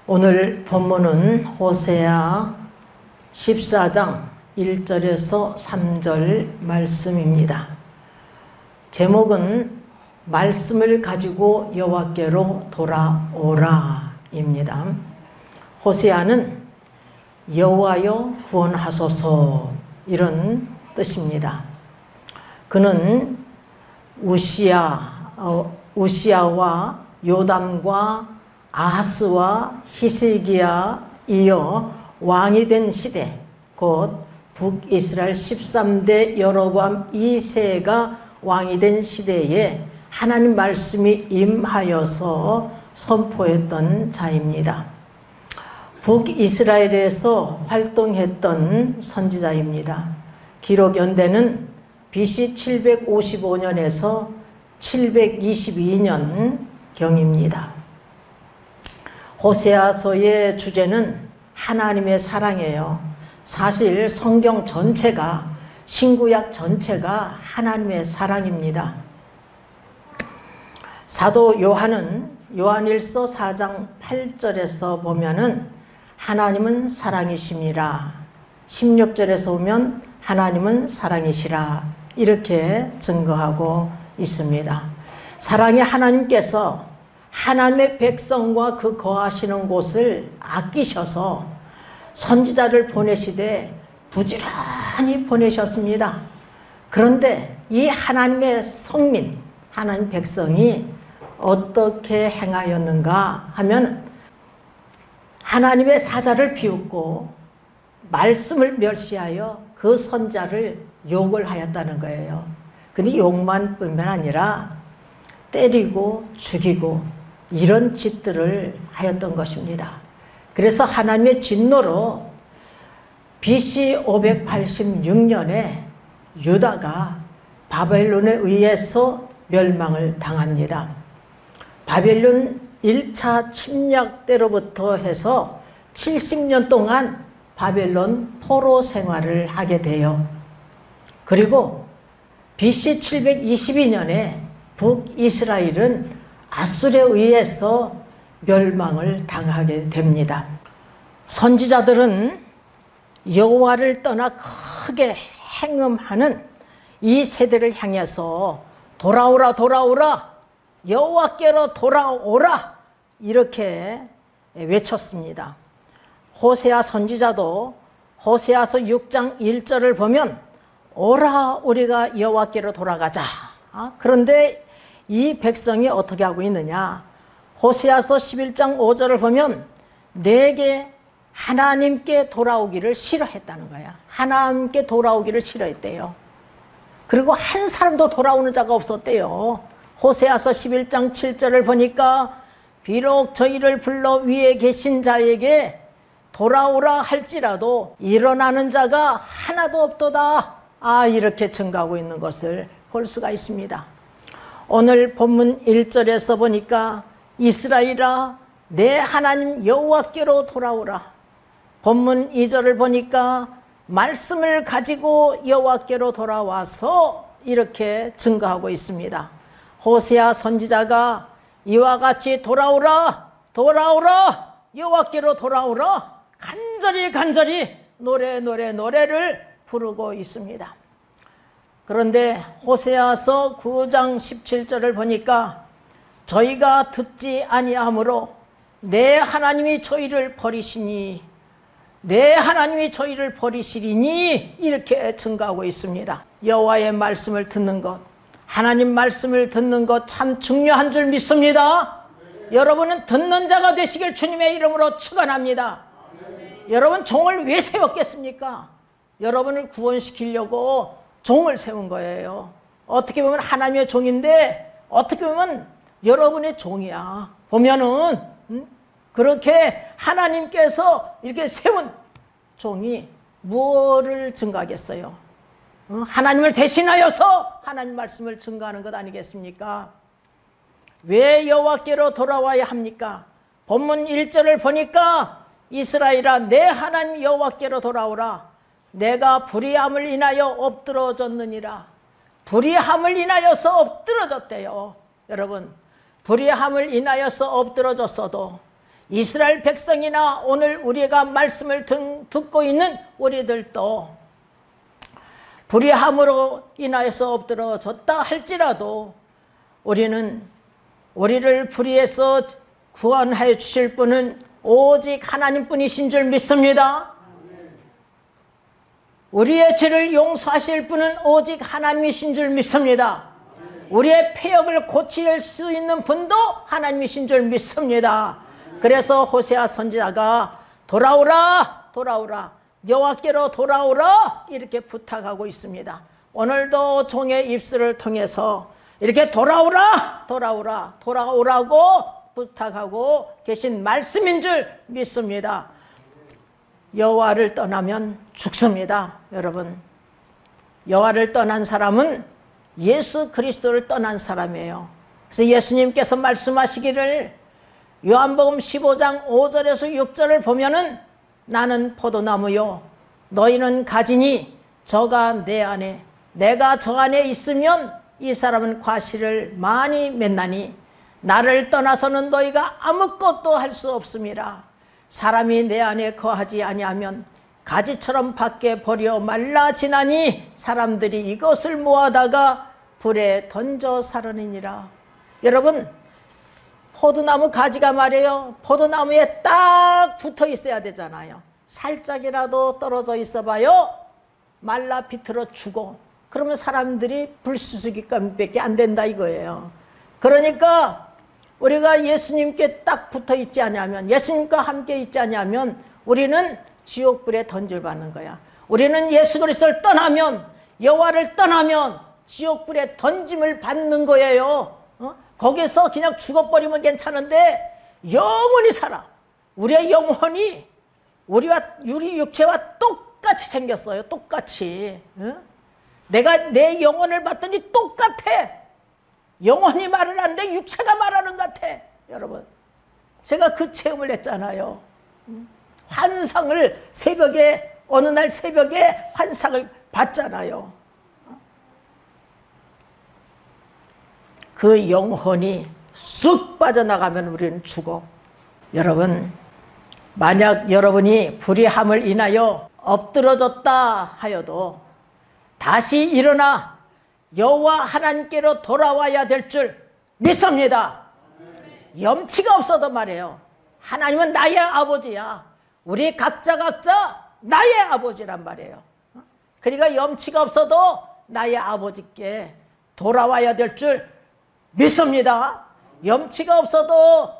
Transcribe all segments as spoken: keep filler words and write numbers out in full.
오늘 본문은 호세아 십사 장 일 절에서 삼 절 말씀입니다. 제목은 말씀을 가지고 여호와께로 돌아오라 입니다. 호세아는 여호와여 구원하소서 이런 뜻입니다. 그는 우시야, 어, 우시야와 요담과 아하스와 히스기야 이어 왕이 된 시대, 곧 북이스라엘 십삼 대 여로보암 이 세가 왕이 된 시대에 하나님 말씀이 임하여서 선포했던 자입니다. 북이스라엘에서 활동했던 선지자입니다. 기록 연대는 비씨 칠백오십오 년에서 칠백이십이 년경입니다. 호세아서의 주제는 하나님의 사랑이에요. 사실 성경 전체가, 신구약 전체가 하나님의 사랑입니다. 사도 요한은 요한일서 사 장 팔 절에서 보면은 하나님은 사랑이심이라, 십육 절에서 보면 하나님은 사랑이시라 이렇게 증거하고 있습니다. 사랑의 하나님께서 하나님의 백성과 그 거하시는 곳을 아끼셔서 선지자를 보내시되 부지런히 보내셨습니다. 그런데 이 하나님의 성민, 하나님 백성이 어떻게 행하였는가 하면 하나님의 사자를 비웃고 말씀을 멸시하여 그 선자를 욕을 하였다는 거예요. 근데 욕만 뿐만 아니라 때리고 죽이고 이런 짓들을 하였던 것입니다. 그래서 하나님의 진노로 비씨 오백팔십육 년에 유다가 바벨론에 의해서 멸망을 당합니다. 바벨론 일 차 침략 때로부터 해서 칠십 년 동안 바벨론 포로 생활을 하게 돼요. 그리고 비씨 칠백이십이 년에 북이스라엘은 아수르에 의해서 멸망을 당하게 됩니다. 선지자들은 여호와를 떠나 크게 행음하는 이 세대를 향해서 돌아오라 돌아오라 여호와께로 돌아오라 이렇게 외쳤습니다. 호세아 선지자도 호세아서 육 장 일 절을 보면 오라 우리가 여호와께로 돌아가자. 그런데 이 백성이 어떻게 하고 있느냐? 호세아서 십일 장 오 절을 보면 내게 하나님께 돌아오기를 싫어했다는 거야. 하나님께 돌아오기를 싫어했대요. 그리고 한 사람도 돌아오는 자가 없었대요. 호세아서 십일 장 칠 절을 보니까 비록 저희를 불러 위에 계신 자에게 돌아오라 할지라도 일어나는 자가 하나도 없도다. 아, 이렇게 증가하고 있는 것을 볼 수가 있습니다. 오늘 본문 일 절에서 보니까 이스라엘아 내 하나님 여호와께로 돌아오라. 본문 이 절을 보니까 말씀을 가지고 여호와께로 돌아와서 이렇게 증거하고 있습니다. 호세아 선지자가 이와 같이 돌아오라 돌아오라 여호와께로 돌아오라 간절히 간절히 노래 노래 노래를 부르고 있습니다. 그런데 호세아서 구 장 십칠 절을 보니까 저희가 듣지 아니하므로 내 하나님이 저희를 버리시니 내 하나님이 저희를 버리시리니 이렇게 증거하고 있습니다. 여호와의 말씀을 듣는 것, 하나님 말씀을 듣는 것 참 중요한 줄 믿습니다. 네. 여러분은 듣는 자가 되시길 주님의 이름으로 축원합니다. 네. 여러분 종을 왜 세웠겠습니까? 여러분을 구원시키려고 종을 세운 거예요. 어떻게 보면 하나님의 종인데 어떻게 보면 여러분의 종이야. 보면은 음? 그렇게 하나님께서 이렇게 세운 종이 무엇을 증거하겠어요? 어? 하나님을 대신하여서 하나님 말씀을 증거하는 것 아니겠습니까? 왜 여호와께로 돌아와야 합니까? 본문 일 절을 보니까 이스라엘아 내 하나님 여호와께로 돌아오라. 내가 불의함을 인하여 엎드러졌느니라. 불의함을 인하여서 엎드러졌대요. 여러분 불의함을 인하여서 엎드러졌어도 이스라엘 백성이나 오늘 우리가 말씀을 듣고 있는 우리들도 불의함으로 인하여서 엎드러졌다 할지라도 우리는 우리를 불의에서 구원하여 주실 분은 오직 하나님뿐이신 줄 믿습니다. 우리의 죄를 용서하실 분은 오직 하나님이신 줄 믿습니다. 우리의 폐역을 고칠 수 있는 분도 하나님이신 줄 믿습니다. 그래서 호세아 선지자가 돌아오라 돌아오라 여호와께로 돌아오라 이렇게 부탁하고 있습니다. 오늘도 종의 입술을 통해서 이렇게 돌아오라 돌아오라 돌아오라고 부탁하고 계신 말씀인 줄 믿습니다. 여호와를 떠나면 죽습니다. 여러분, 여호와를 떠난 사람은 예수 그리스도를 떠난 사람이에요. 그래서 예수님께서 말씀하시기를 요한복음 십오 장 오 절에서 육 절을 보면은 나는 포도나무요 너희는 가지니 저가 내 안에 내가 저 안에 있으면 이 사람은 과실을 많이 맺나니 나를 떠나서는 너희가 아무것도 할 수 없음이라. 사람이 내 안에 거하지 아니하면 가지처럼 밖에 버려 말라지나니 사람들이 이것을 모아다가 불에 던져 사르느니라. 여러분, 포도나무 가지가 말이에요, 포도나무에 딱 붙어 있어야 되잖아요. 살짝이라도 떨어져 있어 봐요, 말라 비틀어 죽어. 그러면 사람들이 불수수기감밖에 안 된다 이거예요. 그러니까 우리가 예수님께 딱 붙어 있지 않으면, 예수님과 함께 있지 않으면 우리는 지옥불에 던질 받는 거야. 우리는 예수 그리스도를 떠나면, 여호와를 떠나면 지옥불에 던짐을 받는 거예요. 어? 거기서 그냥 죽어버리면 괜찮은데 영원히 살아. 우리의 영혼이 우리와 우리 육체와 똑같이 생겼어요. 똑같이. 어? 내가 내 영혼을 봤더니 똑같아. 영혼이 말을 하는데 육체가 말하는 것 같아. 여러분, 제가 그 체험을 했잖아요. 환상을 새벽에, 어느 날 새벽에 환상을 봤잖아요. 그 영혼이 쑥 빠져나가면 우리는 죽어. 여러분, 만약 여러분이 불의함을 인하여 엎드러졌다 하여도 다시 일어나 여호와 하나님께로 돌아와야 될 줄 믿습니다. 염치가 없어도 말이에요. 하나님은 나의 아버지야. 우리 각자 각자 나의 아버지란 말이에요. 그러니까 염치가 없어도 나의 아버지께 돌아와야 될 줄 믿습니다. 염치가 없어도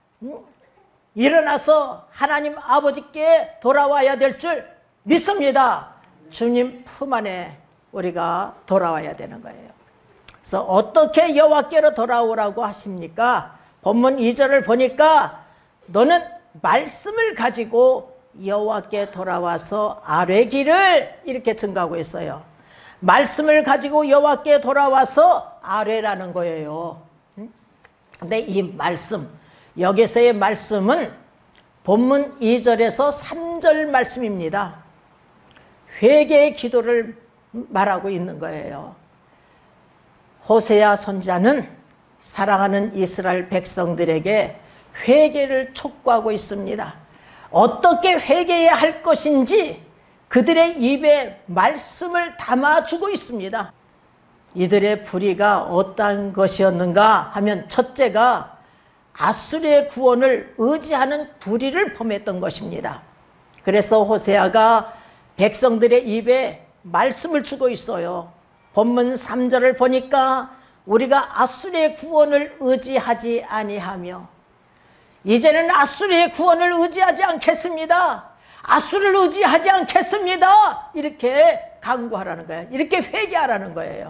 일어나서 하나님 아버지께 돌아와야 될 줄 믿습니다. 주님 품 안에 우리가 돌아와야 되는 거예요. 그래서 어떻게 여호와께로 돌아오라고 하십니까? 본문 이 절을 보니까 너는 말씀을 가지고 여호와께 돌아와서 아뢰기를 이렇게 증가하고 있어요. 말씀을 가지고 여호와께 돌아와서 아뢰라는 거예요. 근데 이 말씀, 여기서의 말씀은 본문 이 절에서 삼 절 말씀입니다. 회개의 기도를 말하고 있는 거예요. 호세아 선지자는 사랑하는 이스라엘 백성들에게 회개를 촉구하고 있습니다. 어떻게 회개해야 할 것인지 그들의 입에 말씀을 담아주고 있습니다. 이들의 불의가 어떠한 것이었는가 하면 첫째가 아수르의 구원을 의지하는 불의를 범했던 것입니다. 그래서 호세아가 백성들의 입에 말씀을 주고 있어요. 본문 삼 절을 보니까 우리가 아수르의 구원을 의지하지 아니하며 이제는 아수르의 구원을 의지하지 않겠습니다. 아수르를 의지하지 않겠습니다. 이렇게 강구하라는 거예요. 이렇게 회개하라는 거예요.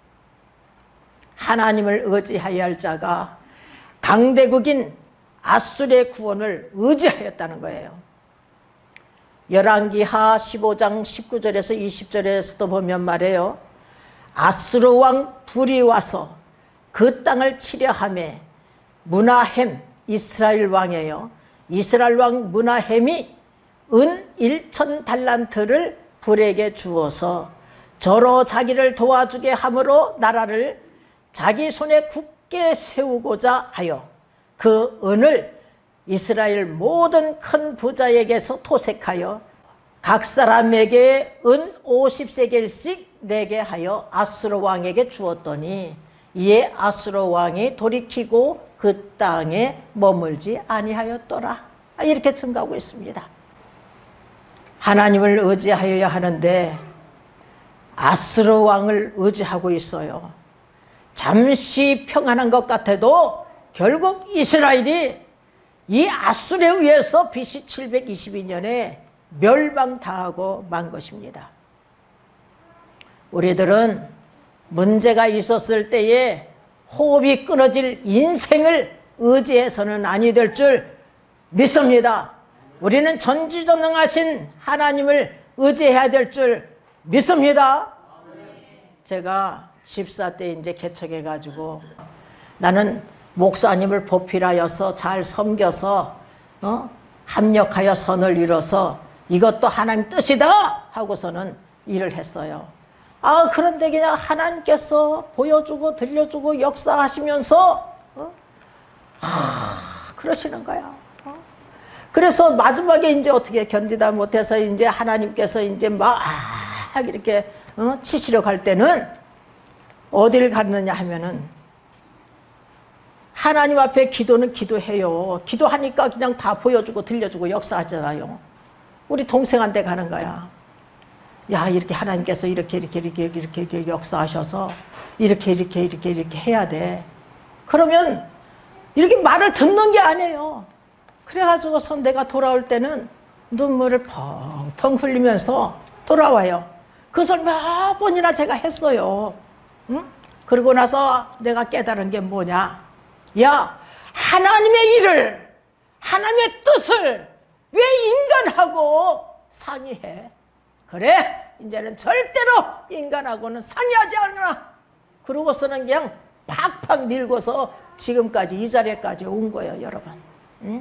하나님을 의지해야 할 자가 강대국인 아수르의 구원을 의지하였다는 거예요. 열왕기하 십오 장 십구 절에서 이십 절에서도 보면 말해요. 아수르 왕 불이 와서 그 땅을 치려하매 므나헴 이스라엘 왕이에요. 이스라엘 왕 므나헴이 은 일천 달란트를 불에게 주어서 저로 자기를 도와주게 함으로 나라를 자기 손에 굳게 세우고자 하여 그 은을 이스라엘 모든 큰 부자에게서 토색하여 각 사람에게 은 오십 세겔씩 내게 하여 아수르 왕에게 주었더니 이에 아수르 왕이 돌이키고 그 땅에 머물지 아니하였더라. 이렇게 증가하고 있습니다. 하나님을 의지하여야 하는데 아수르 왕을 의지하고 있어요. 잠시 평안한 것 같아도 결국 이스라엘이 이 아수르에 의해서 비씨 칠백이십이 년에 멸망당하고 만 것입니다. 우리들은 문제가 있었을 때에 호흡이 끊어질 인생을 의지해서는 아니 될 줄 믿습니다. 우리는 전지전능하신 하나님을 의지해야 될 줄 믿습니다. 제가 집사 때 이제 개척해 가지고 나는 목사님을 보필하여서 잘 섬겨서 어? 합력하여 선을 이뤄서 이것도 하나님 뜻이다 하고서는 일을 했어요. 아 그런데 그냥 하나님께서 보여주고 들려주고 역사하시면서 어? 하, 그러시는 거야. 어? 그래서 마지막에 이제 어떻게 견디다 못해서 이제 하나님께서 이제 막 이렇게 어? 치시려 갈 때는 어디를 갔느냐 하면은 하나님 앞에 기도는 기도해요. 기도하니까 그냥 다 보여주고 들려주고 역사하잖아요. 우리 동생한테 가는 거야. 야 이렇게 하나님께서 이렇게 이렇게 이렇게 이렇게, 이렇게 역사하셔서 이렇게 이렇게 이렇게 이렇게 해야 돼. 그러면 이렇게 말을 듣는 게 아니에요. 그래가지고서 내가 돌아올 때는 눈물을 펑펑 흘리면서 돌아와요. 그것을 몇 번이나 제가 했어요. 응? 그러고 나서 내가 깨달은 게 뭐냐. 야 하나님의 일을 하나님의 뜻을 왜 인간하고 상의해? 그래 이제는 절대로 인간하고는 상의하지 않으나 그러고서는 그냥 팍팍 밀고서 지금까지 이 자리까지 온 거예요. 여러분 응?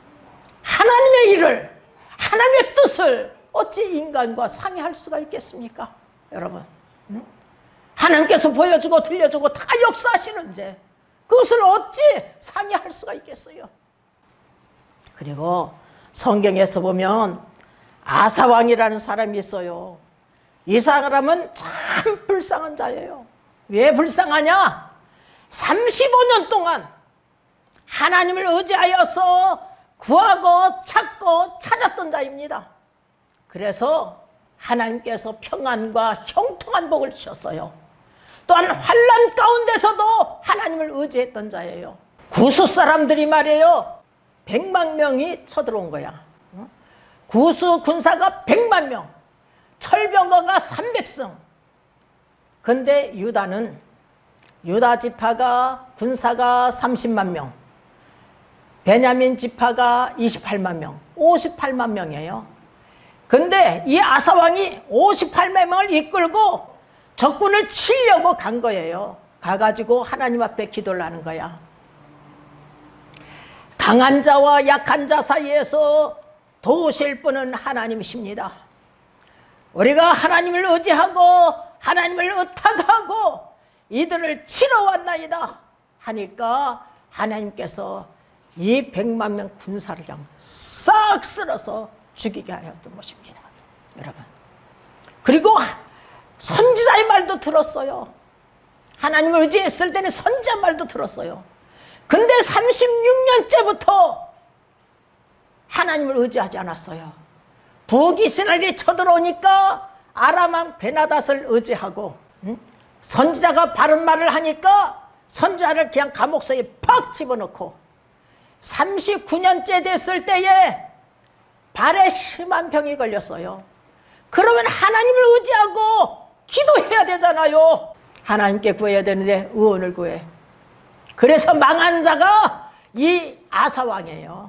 하나님의 일을 하나님의 뜻을 어찌 인간과 상의할 수가 있겠습니까? 여러분 응? 하나님께서 보여주고 들려주고 다 역사하시는데 그것을 어찌 상의할 수가 있겠어요? 그리고 성경에서 보면 아사왕이라는 사람이 있어요. 이 사람은 참 불쌍한 자예요. 왜 불쌍하냐? 삼십오 년 동안 하나님을 의지하여서 구하고 찾고 찾았던 자입니다. 그래서 하나님께서 평안과 형통한 복을 주셨어요. 또한 환난 가운데서도 하나님을 의지했던 자예요. 구수 사람들이 말이에요. 백만 명이 쳐들어온 거야. 구수 군사가 백만 명, 철병거가 삼백 성. 근데 유다는 유다 지파가 군사가 삼십만 명, 베냐민 지파가 이십팔만 명, 오십팔만 명이에요. 근데 이 아사왕이 오십팔만 명을 이끌고 적군을 치려고 간 거예요. 가가지고 하나님 앞에 기도를 하는 거야. 강한 자와 약한 자 사이에서 도우실 분은 하나님이십니다. 우리가 하나님을 의지하고 하나님을 의탁하고 이들을 치러 왔나이다 하니까 하나님께서 이 백만 명 군사를 그냥 싹 쓸어서 죽이게 하였던 것입니다. 여러분 그리고 선지자의 말도 들었어요. 하나님을 의지했을 때는 선지자 말도 들었어요. 근데 삼십육 년째부터 하나님을 의지하지 않았어요. 북이스라엘이 쳐들어오니까 아람왕 베나닷을 의지하고 응? 선지자가 바른 말을 하니까 선지자를 그냥 감옥서에 팍 집어넣고 삼십구 년째 됐을 때에 발에 심한 병이 걸렸어요. 그러면 하나님을 의지하고 기도해야 되잖아요. 하나님께 구해야 되는데 의원을 구해. 그래서 망한 자가 이 아사왕이에요.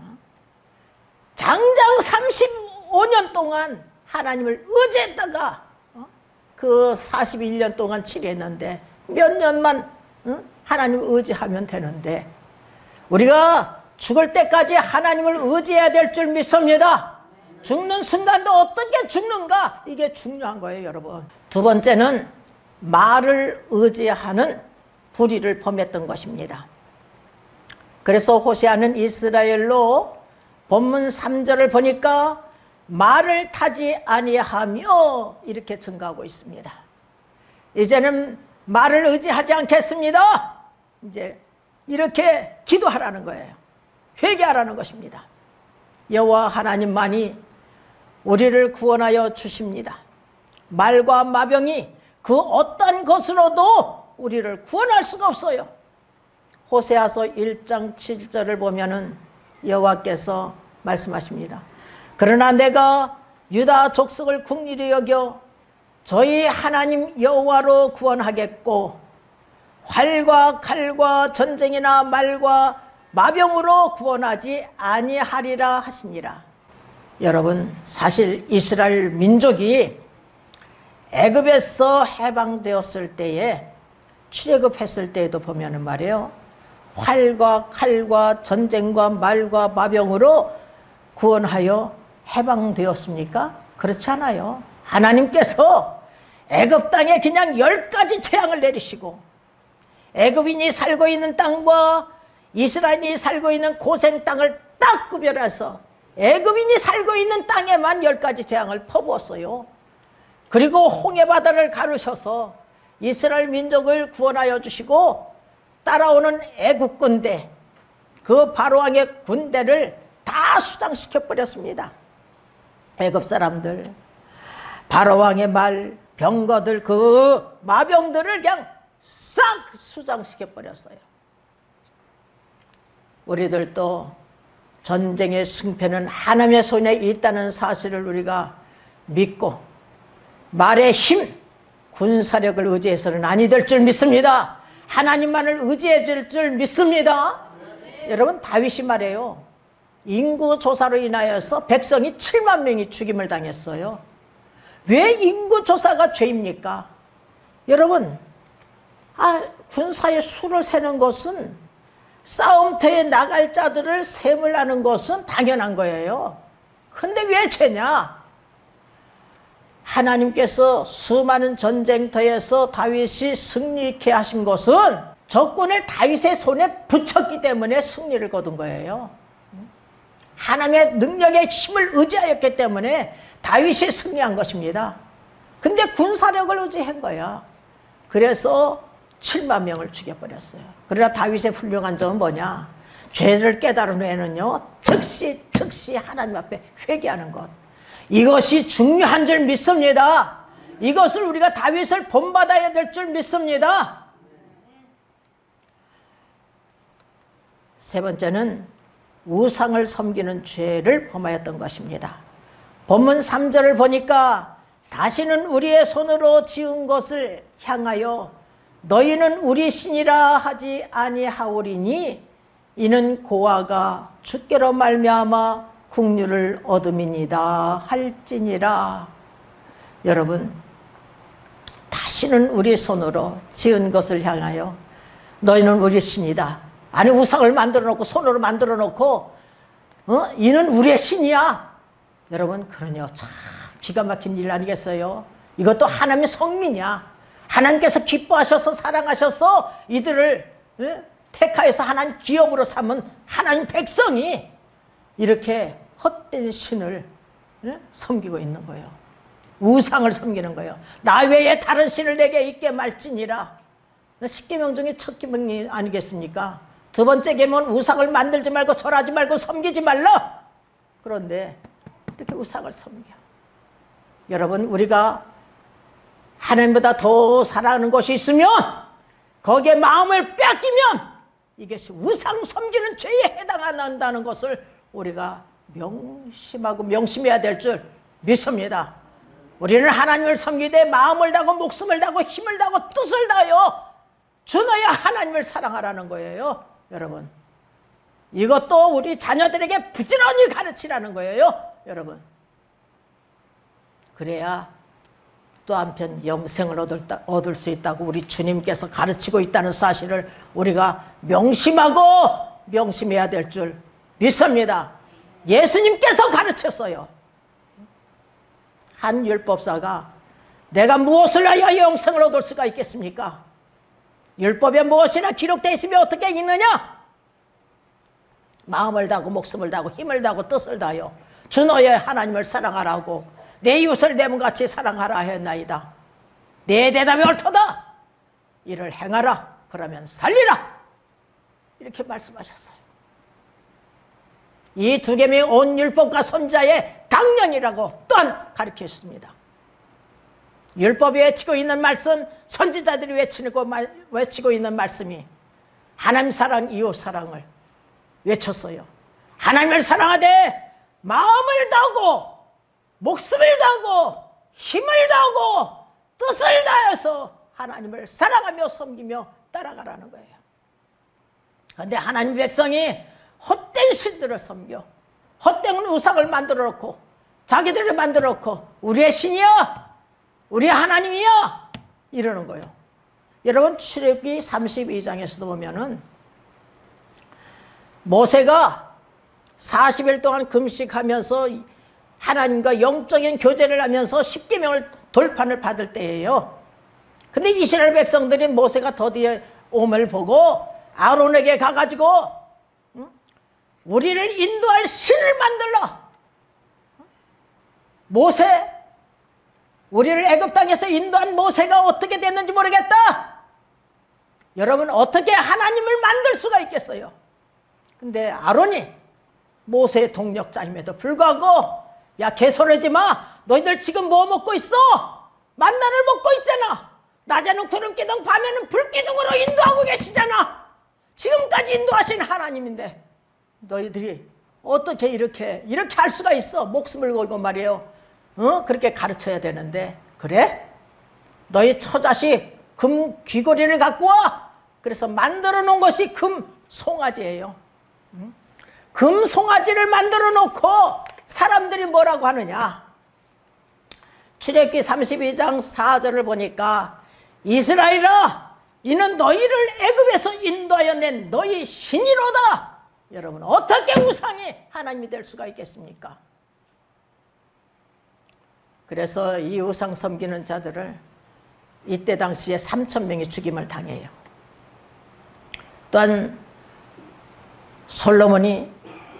장장 삼십오 년 동안 하나님을 의지했다가 그 사십일 년 동안 치료했는데 몇 년만 하나님을 의지하면 되는데 우리가 죽을 때까지 하나님을 의지해야 될 줄 믿습니다. 죽는 순간도 어떻게 죽는가 이게 중요한 거예요. 여러분 두 번째는 말을 의지하는 불의를 범했던 것입니다. 그래서 호세아는 이스라엘로 본문 삼 절을 보니까 말을 타지 아니하며 이렇게 증가하고 있습니다. 이제는 말을 의지하지 않겠습니다. 이제 이렇게 기도하라는 거예요. 회개하라는 것입니다. 여호와 하나님만이 우리를 구원하여 주십니다. 말과 마병이 그 어떤 것으로도 우리를 구원할 수가 없어요. 호세아서 일 장 칠 절을 보면은 여호와께서 말씀하십니다. 그러나 내가 유다 족속을 긍휼히 여겨 저희 하나님 여호와로 구원하겠고 활과 칼과 전쟁이나 말과 마병으로 구원하지 아니하리라 하시니라. 여러분, 사실 이스라엘 민족이 애굽에서 해방되었을 때에, 출애굽했을 때에도 보면은 말이에요, 활과 칼과 전쟁과 말과 마병으로 구원하여 해방되었습니까? 그렇지 않아요. 하나님께서 애굽 땅에 그냥 열 가지 재앙을 내리시고 애굽인이 살고 있는 땅과 이스라엘이 살고 있는 고생 땅을 딱 구별해서 애굽인이 살고 있는 땅에만 열 가지 재앙을 퍼부었어요. 그리고 홍해 바다를 가르셔서 이스라엘 민족을 구원하여 주시고 따라오는 애국 군대, 그 바로왕의 군대를 다 수장시켜 버렸습니다. 애굽 사람들, 바로왕의 말, 병거들, 그 마병들을 그냥 싹 수장시켜 버렸어요. 우리들도 전쟁의 승패는 하나님의 손에 있다는 사실을 우리가 믿고 말의 힘, 군사력을 의지해서는 아니 될 줄 믿습니다. 하나님만을 의지해 줄 줄 믿습니다. 네. 여러분, 다윗이 말해요. 인구조사로 인하여서 백성이 칠만 명이 죽임을 당했어요. 왜 인구조사가 죄입니까? 여러분, 아, 군사의 수를 세는 것은, 싸움터에 나갈 자들을 셈을 하는 것은 당연한 거예요. 근데 왜 죄냐? 하나님께서 수많은 전쟁터에서 다윗이 승리케 하신 것은 적군을 다윗의 손에 붙였기 때문에 승리를 거둔 거예요. 하나님의 능력의 힘을 의지하였기 때문에 다윗이 승리한 것입니다. 근데 군사력을 의지한 거야. 그래서 칠만 명을 죽여버렸어요. 그러나 다윗의 훌륭한 점은 뭐냐? 죄를 깨달은 후에는요, 즉시 즉시 하나님 앞에 회개하는 것, 이것이 중요한 줄 믿습니다. 이것을 우리가 다윗을 본받아야 될 줄 믿습니다. 세 번째는 우상을 섬기는 죄를 범하였던 것입니다. 본문 삼 절을 보니까 다시는 우리의 손으로 지은 것을 향하여 너희는 우리 신이라 하지 아니하오리니 이는 고아가 주께로 말미암아 국류를 얻음이니이다 할지니라. 여러분, 다시는 우리 손으로 지은 것을 향하여 너희는 우리 신이다. 아니, 우상을 만들어 놓고 손으로 만들어 놓고 어? 이는 우리의 신이야. 여러분, 그러냐, 참 기가 막힌 일 아니겠어요? 이것도 하나님의 성민이야. 하나님께서 기뻐하셔서 사랑하셔서 이들을 예? 택하여서 하나님 기업으로 삼은 하나님 백성이 이렇게 헛된 신을 예? 섬기고 있는 거예요. 우상을 섬기는 거예요. 나 외에 다른 신을 내게 있게 말지니라. 십계명 중에 첫 계명이 아니겠습니까? 두 번째 계명은 우상을 만들지 말고 절하지 말고 섬기지 말라. 그런데 이렇게 우상을 섬겨. 여러분, 우리가 하나님보다 더 사랑하는 것이 있으면 거기에 마음을 뺏기면 이것이 우상 섬기는 죄에 해당한다는 것을 우리가 명심하고 명심해야 될 줄 믿습니다. 우리는 하나님을 섬기되 마음을 다하고 목숨을 다하고 힘을 다하고 뜻을 다하여 주너야 하나님을 사랑하라는 거예요. 여러분, 이것도 우리 자녀들에게 부지런히 가르치라는 거예요. 여러분, 그래야 또 한편 영생을 얻을, 얻을 수 있다고 우리 주님께서 가르치고 있다는 사실을 우리가 명심하고 명심해야 될 줄 믿습니다. 예수님께서 가르쳤어요. 한 율법사가 내가 무엇을 하여 영생을 얻을 수가 있겠습니까? 율법에 무엇이나 기록되어 있으면 어떻게 읽느냐? 마음을 다하고 목숨을 다하고 힘을 다하고 뜻을 다하여 주 너의 하나님을 사랑하라고 내 이웃을 내 몸같이 사랑하라 하였나이다. 내 대답이 옳도다. 이를 행하라. 그러면 살리라. 이렇게 말씀하셨어요. 이 두 계명이 온 율법과 선자의 강령이라고 또한 가르쳐 주십니다. 율법이 외치고 있는 말씀, 선지자들이 외치고, 외치고 있는 말씀이 하나님 사랑, 이웃 사랑을 외쳤어요. 하나님을 사랑하되 마음을 다하고 목숨을 다하고 힘을 다하고 뜻을 다해서 하나님을 사랑하며 섬기며 따라가라는 거예요. 그런데 하나님 백성이 헛된 신들을 섬겨 헛된 우상을 만들어 놓고 자기들이 만들어 놓고 우리의 신이야 우리의 하나님이야 이러는 거예요. 여러분 출애굽기 삼십이 장에서도 보면은 모세가 사십 일 동안 금식하면서 하나님과 영적인 교제를 하면서 십계명을 돌판을 받을 때예요. 근데 이스라엘 백성들이 모세가 더디에 옴을 보고 아론에게 가가지고 우리를 인도할 신을 만들라. 모세, 우리를 애굽 땅에서 인도한 모세가 어떻게 됐는지 모르겠다. 여러분 어떻게 하나님을 만들 수가 있겠어요? 근데 아론이 모세의 동력자임에도 불구하고 야 개소리하지 마. 너희들 지금 뭐 먹고 있어? 만나를 먹고 있잖아. 낮에는 구름기둥 밤에는 불기둥으로 인도하고 계시잖아. 지금까지 인도하신 하나님인데 너희들이 어떻게 이렇게 이렇게 할 수가 있어? 목숨을 걸고 말이에요. 어? 그렇게 가르쳐야 되는데 그래? 너희 처자식 금 귀걸이를 갖고 와. 그래서 만들어 놓은 것이 금 송아지예요. 응? 금 송아지를 만들어 놓고 사람들이 뭐라고 하느냐? 출애굽기 삼십이 장 사 절을 보니까 이스라엘아 이는 너희를 애굽에서 인도하여 낸 너희 신이로다. 여러분 어떻게 우상이 하나님이 될 수가 있겠습니까? 그래서 이 우상 섬기는 자들을 이때 당시에 삼천 명이 죽임을 당해요. 또한 솔로몬이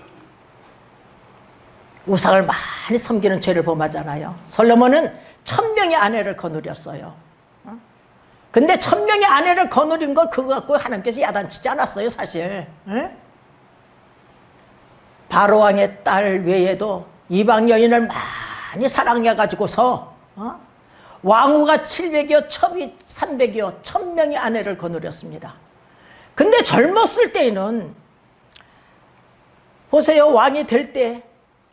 우상을 많이 섬기는 죄를 범하잖아요. 솔로몬은 천 명의 아내를 거느렸어요. 근데 천 명의 아내를 거느린 걸 그거 갖고 하나님께서 야단치지 않았어요, 사실. 바로왕의 딸 외에도 이방 여인을 많이 사랑해가지고서 어? 왕후가 칠백이요, 첩이 삼백이요, 천 명의 아내를 거느렸습니다. 근데 젊었을 때에는 보세요, 왕이 될 때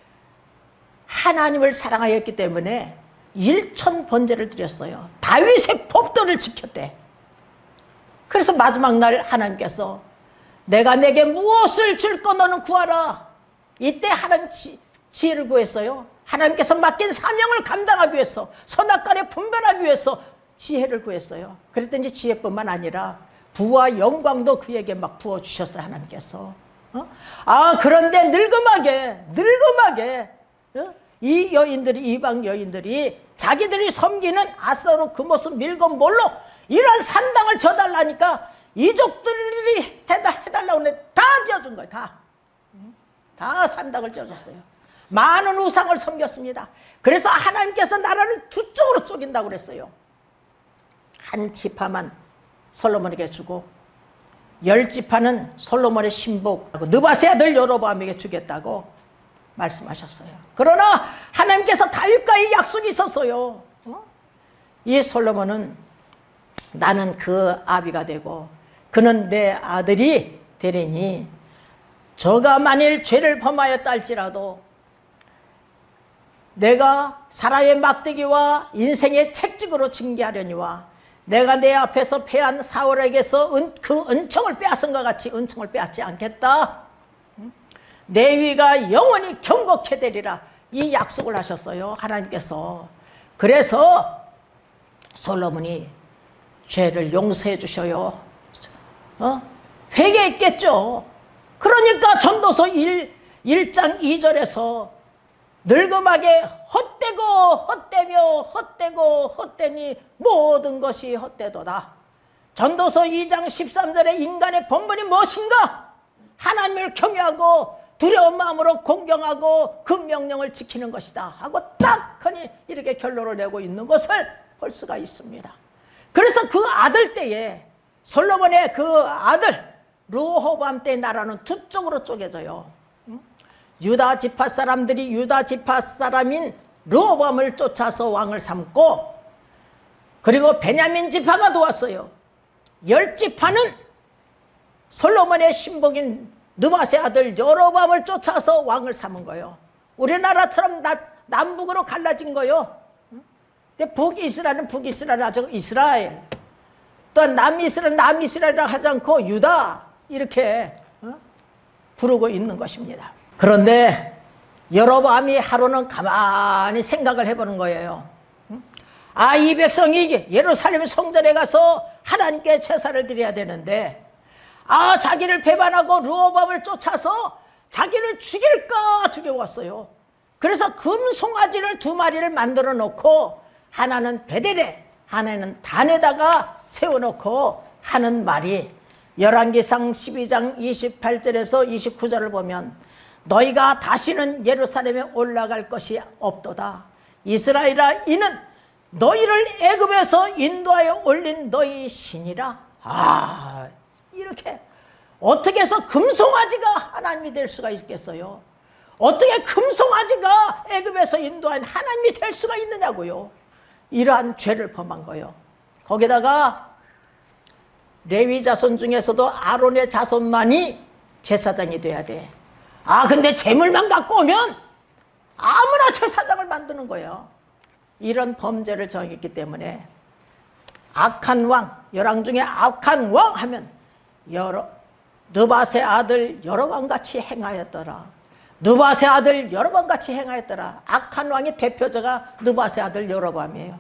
하나님을 사랑하였기 때문에 일천 번제를 드렸어요. 다윗의 법도를 지켰대. 그래서 마지막 날 하나님께서 내가 내게 무엇을 줄까 너는 구하라. 이때 하나님 지, 지혜를 구했어요. 하나님께서 맡긴 사명을 감당하기 위해서 선악간에 분별하기 위해서 지혜를 구했어요. 그랬더니 지혜뿐만 아니라 부와 영광도 그에게 막 부어주셨어요. 하나님께서. 어? 아 그런데 늙음하게 늙음하게 어? 이 여인들이 이방 여인들이 자기들이 섬기는 아스타로 그 모습 밀건 몰로 이런 산당을 져달라니까 이족들이 해다, 해달라고 했는데 다 지어준 거예요. 다. 다 산당을 지어줬어요. 많은 우상을 섬겼습니다. 그래서 하나님께서 나라를 두 쪽으로 쪼갠다고 그랬어요. 한 지파만 솔로몬에게 주고 열 지파는 솔로몬의 신복하고 느바세 아들 여로보암에게 주겠다고 말씀하셨어요. 그러나 하나님께서 다윗과의 약속이 있었어요. 어? 이 솔로몬은 나는 그 아비가 되고 그는 내 아들이 되리니 저가 만일 죄를 범하였다 할지라도 내가 사람의 막대기와 인생의 책찍으로 징계하려니와 내가 내 앞에서 패한 사울에게서 은, 그 은총을 빼앗은 것 같이 은총을 빼앗지 않겠다. 내 위가 영원히 경고케 되리라. 이 약속을 하셨어요. 하나님께서. 그래서 솔로몬이 죄를 용서해 주셔요. 어? 회개했겠죠. 그러니까 전도서 일 장 이 절에서 늙음하게 헛되고 헛되며 헛되고 헛되니 모든 것이 헛되도다. 전도서 이 장 십삼 절에 인간의 본분이 무엇인가? 하나님을 경외하고 두려운 마음으로 공경하고 그 명령을 지키는 것이다 하고 딱 하니 이렇게 결론을 내고 있는 것을 볼 수가 있습니다. 그래서 그 아들 때에 솔로몬의 그 아들 르호보암 때 나라는 두 쪽으로 쪼개져요. 유다 지파 사람들이 유다 지파 사람인 르호보암을 쫓아서 왕을 삼고, 그리고 베냐민 지파가 도왔어요. 열 지파는 솔로몬의 신복인 느밧의 아들 여로보암을 쫓아서 왕을 삼은 거예요. 우리나라처럼 나, 남북으로 갈라진 거예요. 근데 북이스라엘은 북이스라엘 하지 않고 이스라엘, 또 남이스라엘은 남이스라엘이라고 하지 않고 유다, 이렇게 부르고 있는 것입니다. 그런데 여로보암이 하루는 가만히 생각을 해보는 거예요. 아, 이 백성이 예루살렘 성전에 가서 하나님께 제사를 드려야 되는데, 아, 자기를 배반하고 르호보암을 쫓아서 자기를 죽일까 두려웠어요. 그래서 금송아지를 두 마리를 만들어 놓고 하나는 베델에 하나는 단에다가 세워놓고 하는 말이 열왕기상 십이 장 이십팔 절에서 이십구 절을 보면 너희가 다시는 예루살렘에 올라갈 것이 없도다. 이스라엘아, 이는 너희를 애굽에서 인도하여 올린 너희 신이라. 아, 이렇게 어떻게 해서 금송아지가 하나님이 될 수가 있겠어요? 어떻게 금송아지가 애굽에서 인도한 하나님이 될 수가 있느냐고요. 이러한 죄를 범한 거예요. 거기다가 레위 자손 중에서도 아론의 자손만이 제사장이 돼야 돼. 아, 근데 재물만 갖고 오면 아무나 제사장을 만드는 거예요. 이런 범죄를 정했기 때문에 악한 왕, 열왕 중에 악한 왕 하면 여러, 느밧의 아들 여로보암같이 행하였더라. 느밧의 아들 여로보암같이 행하였더라. 악한 왕의 대표자가 느밧의 아들 여로보암이에요.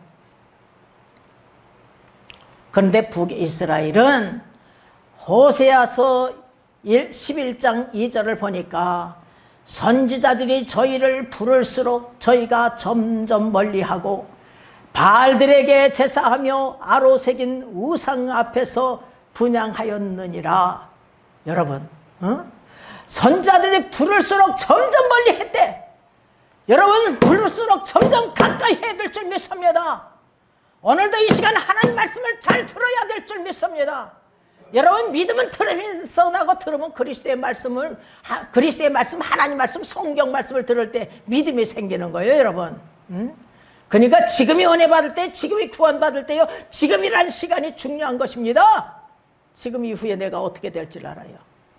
그런데 북이스라엘은 호세아서 십일 장 이 절을 보니까 선지자들이 저희를 부를수록 저희가 점점 멀리하고 바알들에게 제사하며 아로 새긴 우상 앞에서 분향하였느니라. 여러분, 어? 선지자들이 부를수록 점점 멀리했대. 여러분, 부를수록 점점 가까이 해야 될 줄 믿습니다. 오늘도 이 시간 하나님 말씀을 잘 들어야 될 줄 믿습니다. 여러분, 믿음은 들으면서 나고 들으면 그리스도의 말씀을, 하, 그리스도의 말씀, 하나님 말씀, 성경 말씀을 들을 때 믿음이 생기는 거예요, 여러분. 음? 그러니까 지금이 은혜 받을 때, 지금이 구원 받을 때요, 지금이라는 시간이 중요한 것입니다. 지금 이후에 내가 어떻게 될 줄 알아요.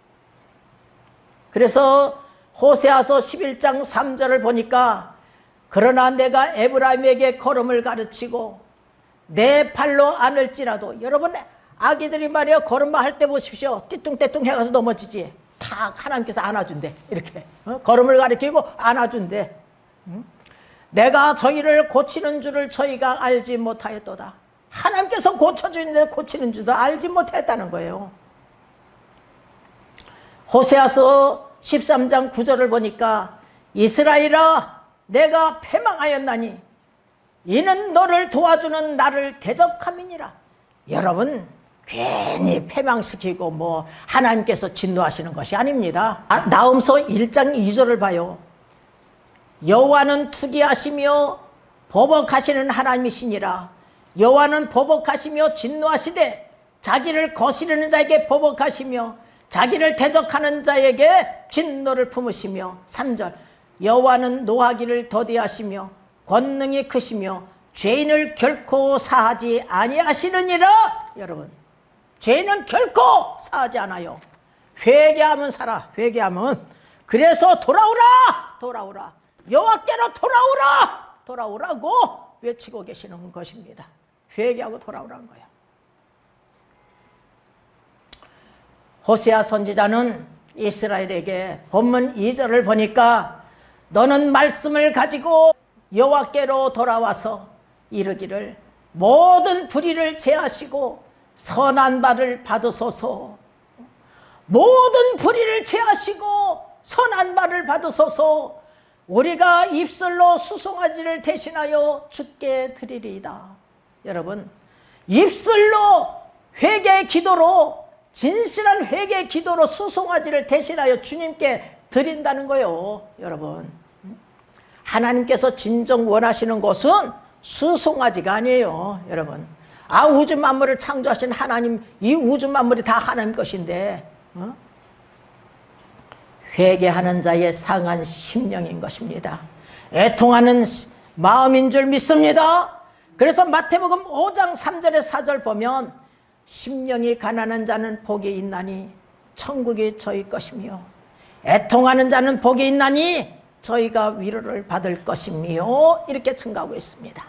그래서 호세아서 십일 장 삼 절을 보니까 그러나 내가 에브라임에게 걸음을 가르치고 내 발로 안을지라도, 여러분 아기들이 말이야 걸음마 할 때 보십시오. 띠뚱띠뚱 해가서 넘어지지. 다 하나님께서 안아준대. 이렇게 어? 걸음을 가르치고 안아준대. 응? 내가 저희를 고치는 줄을 저희가 알지 못하였도다. 하나님께서 고쳐주는데 고치는 줄도 알지 못했다는 거예요. 호세아서 십삼 장 구 절을 보니까 이스라엘아, 내가 패망하였나니 이는 너를 도와주는 나를 대적함이니라. 여러분, 괜히 패망시키고 뭐 하나님께서 진노하시는 것이 아닙니다. 아, 나음서 일 장 이 절을 봐요. 여호와는 투기하시며 보복하시는 하나님이시니라. 여호와는 보복하시며 진노하시되 자기를 거스르는 자에게 보복하시며 자기를 대적하는 자에게 진노를 품으시며. 삼 절 여호와는 노하기를 더디하시며 권능이 크시며 죄인을 결코 사하지 아니하시느니라. 여러분, 죄인은 결코 사하지 않아요. 회개하면 살아. 회개하면. 그래서 돌아오라, 돌아오라, 여호와께로 돌아오라, 돌아오라고 외치고 계시는 것입니다. 회개하고 돌아오라는 거예요. 호세아 선지자는 이스라엘에게 본문 이 절을 보니까 너는 말씀을 가지고 여호와께로 돌아와서 이르기를 모든 불의를 제하시고 선한 바를 받으소서. 모든 불의를 제하시고 선한 바를 받으소서. 우리가 입술로 수송아지를 대신하여 주께 드리리이다. 여러분, 입술로 회개 기도로 진실한 회개 기도로 수송아지를 대신하여 주님께 드린다는 거예요. 여러분, 하나님께서 진정 원하시는 것은 수송아지가 아니에요. 여러분, 아 우주 만물을 창조하신 하나님, 이 우주 만물이 다 하나님 것인데 어? 회개하는 자의 상한 심령인 것입니다. 애통하는 마음인 줄 믿습니다. 그래서 마태복음 오 장 삼 절에 사 절 보면 심령이 가난한 자는 복이 있나니 천국이 저희 것이며 애통하는 자는 복이 있나니 저희가 위로를 받을 것이며 이렇게 증가하고 있습니다.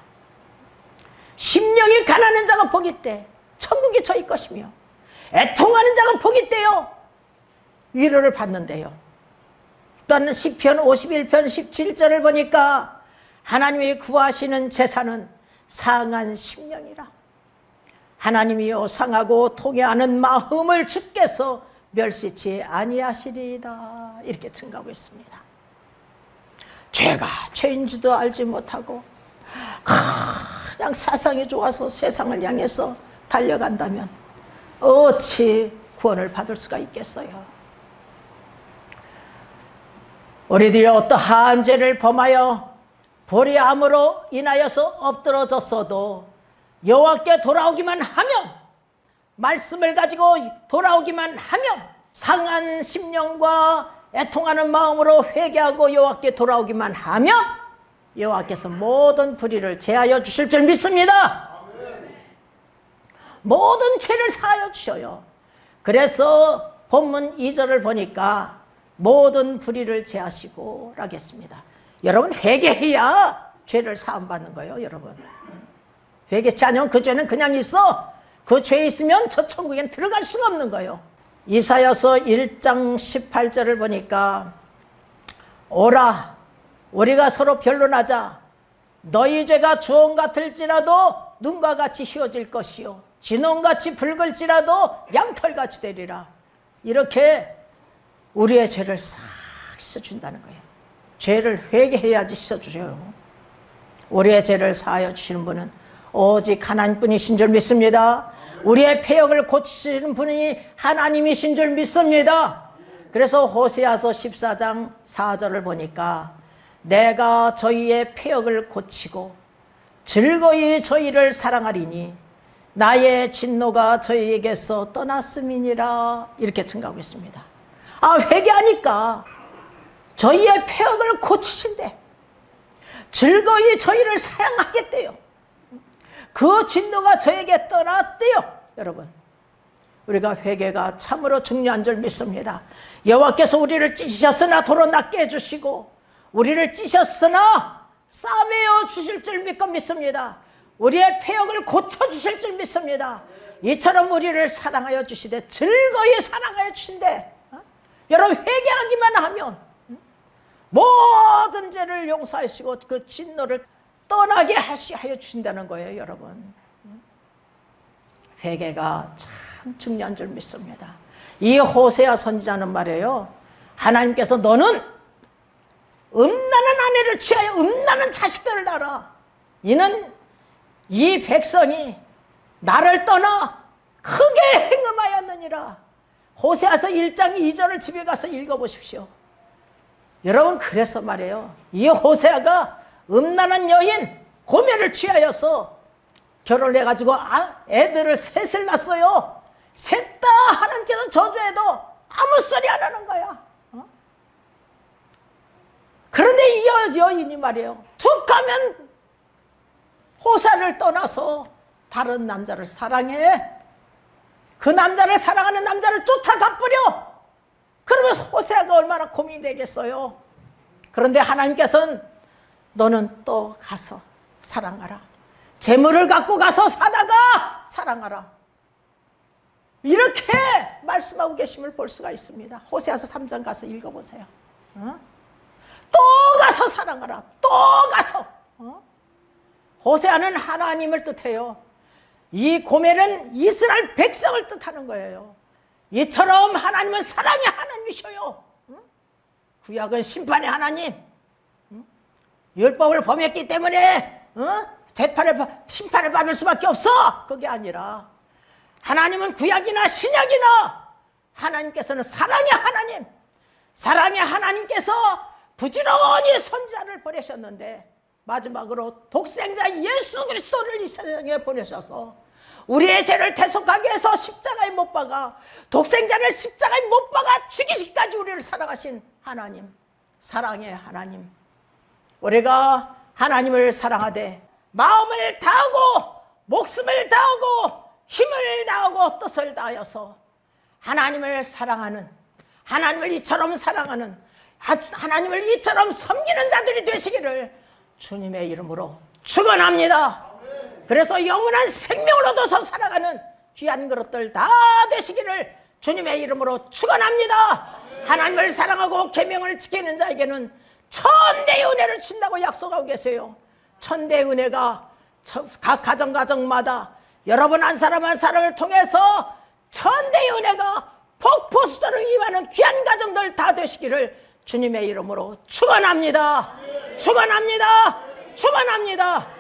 심령이 가난한 자가 복이 있대. 천국이 저희 것이며 애통하는 자가 복이 있대요. 위로를 받는데요. 또한 시편 오십일 편 십칠 절을 보니까 하나님이 구하시는 제사는 상한 심령이라. 하나님이여 상하고 통회하는 마음을 주께서 멸시치 아니하시리이다. 이렇게 증가하고 있습니다. 죄가 죄인지도 알지 못하고 그냥 세상이 좋아서 세상을 향해서 달려간다면 어찌 구원을 받을 수가 있겠어요? 우리들이 어떠한 죄를 범하여 불의함으로 인하여서 엎드러졌어도 여호와께 돌아오기만 하면, 말씀을 가지고 돌아오기만 하면, 상한 심령과 애통하는 마음으로 회개하고 여호와께 돌아오기만 하면 여호와께서 모든 불의를 제하여 주실 줄 믿습니다. 모든 죄를 사하여 주셔요. 그래서 본문 이 절을 보니까 모든 불의를 제하시고 라겠습니다. 여러분, 회개해야 죄를 사함받는 거예요. 여러분, 회개치 않으면 그 죄는 그냥 있어. 그 죄 있으면 저 천국엔 들어갈 수가 없는 거예요. 이사야서 일 장 십팔 절을 보니까 오라 우리가 서로 변론하자. 너희 죄가 주홍 같을지라도 눈과 같이 희어질 것이요 진홍같이 붉을지라도 양털같이 되리라. 이렇게 우리의 죄를 싹 씻어준다는 거예요. 죄를 회개해야지 씻어주셔요. 우리의 죄를 사하여 주시는 분은 오직 하나님뿐이신 줄 믿습니다. 우리의 패역을 고치시는 분이 하나님이신 줄 믿습니다. 그래서 호세아서 십사 장 사 절을 보니까 내가 저희의 패역을 고치고 즐거이 저희를 사랑하리니 나의 진노가 저희에게서 떠났음이니라. 이렇게 증가하고 있습니다. 아, 회개하니까 저희의 패역을 고치신대. 즐거이 저희를 사랑하겠대요. 그 진노가 저에게 떠났대요. 여러분, 우리가 회개가 참으로 중요한 줄 믿습니다. 여호와께서 우리를 찢으셨으나 도로 낫게 해주시고 우리를 찢으셨으나 싸매어 주실 줄 믿고 믿습니다. 우리의 패역을 고쳐주실 줄 믿습니다. 이처럼 우리를 사랑하여 주시되 즐거이 사랑하여 주신대. 어? 여러분, 회개하기만 하면 모든 죄를 용서하시고 그 진노를 떠나게 하여 주신다는 거예요. 여러분, 회개가 참 중요한 줄 믿습니다. 이 호세아 선지자는 말이에요, 하나님께서 너는 음란한 아내를 취하여 음란한 자식들을 낳아. 이는 이 백성이 나를 떠나 크게 행음하였느니라. 호세아서 일 장 이 절을 집에 가서 읽어보십시오. 여러분, 그래서 말이에요, 이 호세아가 음란한 여인 고멜을 취하여서 결혼을 해가지고 애들을 셋을 낳았어요. 셋 다 하나님께서 저주해도 아무 소리 안 하는 거야. 어? 그런데 이 여, 여인이 말이에요, 툭 하면 호사를 떠나서 다른 남자를 사랑해. 그 남자를 사랑하는 남자를 쫓아가 버려. 그러면 호세아가 얼마나 고민이 되겠어요. 그런데 하나님께서는 너는 또 가서 사랑하라. 재물을 갖고 가서 사다가 사랑하라. 이렇게 말씀하고 계심을 볼 수가 있습니다. 호세아서 삼 장 가서 읽어보세요. 어? 또 가서 사랑하라. 또 가서. 어? 호세아는 하나님을 뜻해요. 이 고멜은 이스라엘 백성을 뜻하는 거예요. 이처럼 하나님은 사랑의 하나님이셔요. 어? 구약은 심판의 하나님. 어? 율법을 범했기 때문에 어? 재판을, 심판을 받을 수밖에 없어. 그게 아니라 하나님은 구약이나 신약이나 하나님께서는 사랑의 하나님, 사랑의 하나님께서 부지런히 선지자를 보내셨는데 마지막으로 독생자 예수 그리스도를 이 세상에 보내셔서 우리의 죄를 대속하기 위해서 십자가에 못 박아, 독생자를 십자가에 못 박아 죽이시기까지 우리를 사랑하신 하나님, 사랑의 하나님. 우리가 하나님을 사랑하되 마음을 다하고 목숨을 다하고 힘을 다하고 뜻을 다하여서 하나님을 사랑하는, 하나님을 이처럼 사랑하는, 하나님을 이처럼 섬기는 자들이 되시기를 주님의 이름으로 축원합니다. 그래서 영원한 생명을 얻어서 살아가는 귀한 그릇들 다 되시기를 주님의 이름으로 축원합니다. 하나님을 사랑하고 계명을 지키는 자에게는 천대의 은혜를 주신다고 약속하고 계세요. 천대의 은혜가 각 가정 가정마다 여러분 한 사람 한 사람을 통해서 천대의 은혜가 폭포수처럼 임하는 귀한 가정들 다 되시기를 주님의 이름으로 축원합니다. 축원합니다. 축원합니다.